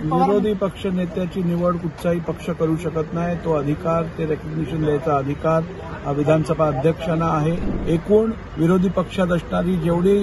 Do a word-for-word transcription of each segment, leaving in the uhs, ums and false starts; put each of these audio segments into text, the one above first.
विरोधी पक्ष नेत्याची निवड कुठचाही पक्ष करू शकत नाही. तो अधिकार, ते रेकग्निशन द्यायचा अधिकार हा विधानसभा अध्यक्षांना आहे. एकूण विरोधी पक्षात असणारी जेवढी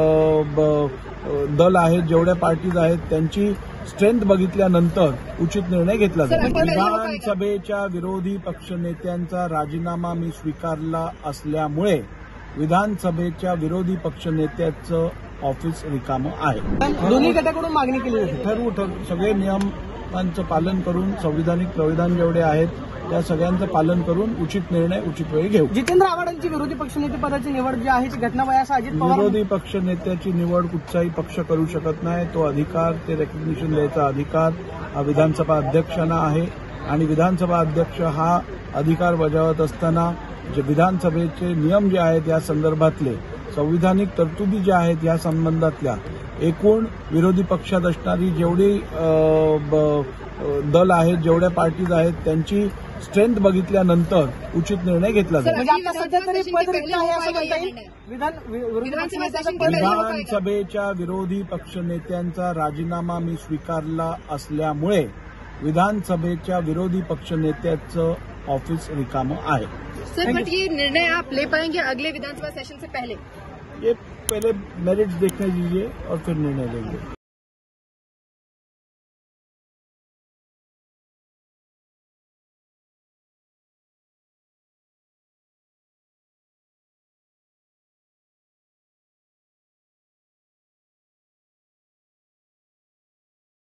दल आहेत, जेवढ्या पार्टीज आहेत, त्यांची स्ट्रेंथ बघितल्यानंतर उचित निर्णय घेतला जाईल. विधानसभेच्या विरोधी पक्षनेत्यांचा राजीनामा मी स्वीकारला असल्यामुळे विधानसभेच्या विरोधी पक्षनेत्याचं ऑफिस रिकामं आहे. दोन्ही गटाकडून मागणी केली जाते. ठरवू ठरवू सगळे नियमांचं पालन करून, संविधानिक प्रविधान जेवढे आहेत त्या सगळ्यांचं पालन करून उचित निर्णय उचित वेळी घेऊ. जितेंद्र आव्हाडांची विरोधी पक्षनेते पदाची निवड जी आहे ती घटनाबाह्य असं अजित पवार. विरोधी पक्ष नेत्याची निवड कुठचाही पक्ष करू शकत नाही. तो अधिकार, ते रेकग्निशन द्यायचा अधिकार हा विधानसभा अध्यक्षांना आहे. आणि विधानसभा अध्यक्ष हा अधिकार बजावत असताना जे विधानसभेचे नियम जे आहेत या संदर्भातले, संविधानिक तरतुदी ज्या आहेत या संबंधातल्या, एकूण विरोधी पक्षात असणारी जेवढी दल आहेत, जेवढ्या पार्टीज आहेत, त्यांची स्ट्रेंथ बघितल्यानंतर उचित निर्णय घेतला जाईल. विधानसभेच्या विरोधी पक्षनेत्यांचा राजीनामा मी स्वीकारला असल्यामुळे विधानसभेच्या विरोधी पक्षनेत्याचं ऑफिस रिकामं आहे. सर, बट ये निर्णय आप ले पाएंगे अगले विधानसभा सेशन से पहले? ये पहले मेरिट्स देखने दीजिए और फिर निर्णय लेंगे.